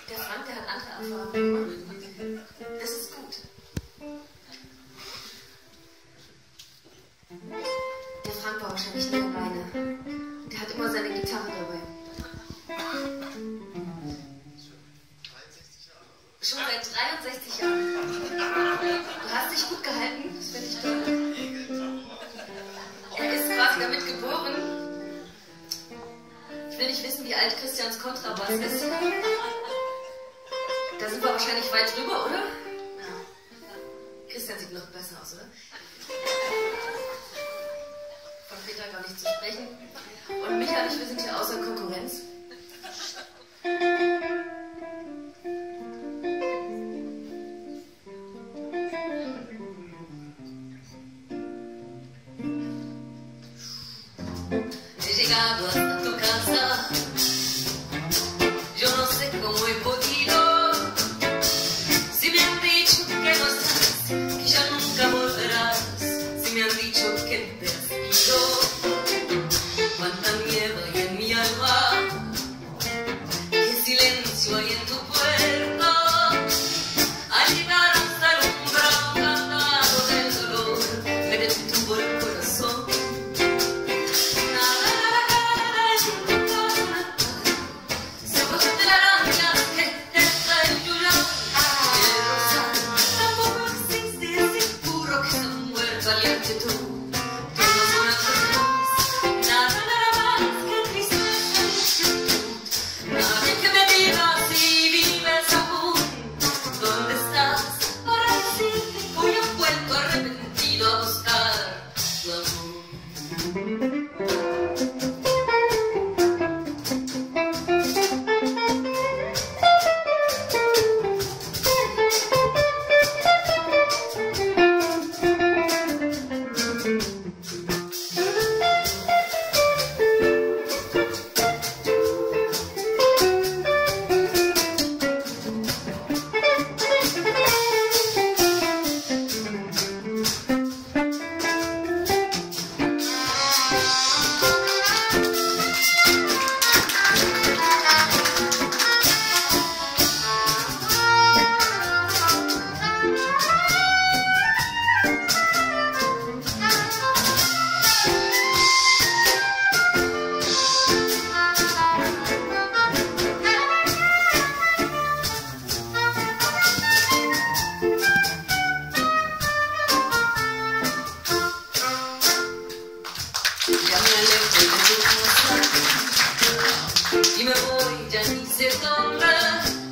Der Frank, der hat andere Erfahrungen. Das ist gut. Der Frank war wahrscheinlich nie alleine. Der hat immer seine Gitarre dabei. Schon seit 63 Jahren. Du hast dich gut gehalten, das finde ich toll. Er ist quasi damit geboren. Ich will nicht wissen, wie alt Christians Kontrabass ist. Da sind wir wahrscheinlich weit drüber, oder? Christian sieht noch besser aus, oder? Von Peter gar nicht zu sprechen. Und Micha und ich, wir sind hier außer Konkurrenz. He llegado hasta tu casa, yo no sé cómo he podido. Si me han dicho que no estás, que ya nunca volverás. Si me han dicho que te has ido, cuánta nieve hay en mi alma, qué silencio hay en tu puerta. Al llegar hasta el umbral cantado del dolor, me detuvo el corazón. Valiente tú, tú no conoces nada, nada más que tristeza y quietud. Nadie que me diga si vives aún, ¿dónde estás? Para decirte que hoy he vuelto arrepentido a buscar tu amor. Ya me alejo de tu casa y me voy, ya ni sé dónde.